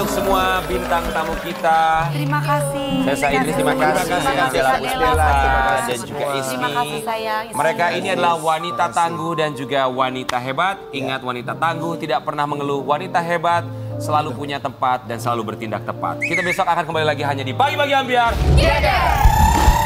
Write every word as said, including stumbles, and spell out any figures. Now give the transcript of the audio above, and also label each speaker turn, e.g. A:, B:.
A: untuk semua bintang tamu kita.
B: Terima kasih.
A: Saya Sa Idris, terima kasih.
B: Terima kasih
A: Della
B: Kak
A: Pusdela
B: Della.
A: dan juga Ismi.
B: Terima kasih sayang. Ismi.
A: Mereka ini adalah wanita tangguh dan juga wanita hebat. Ingat, wanita tangguh tidak pernah mengeluh. Wanita hebat selalu punya tempat dan selalu bertindak tepat. Kita besok akan kembali lagi hanya di Pagi-Pagi Ambiar.
B: Yeah.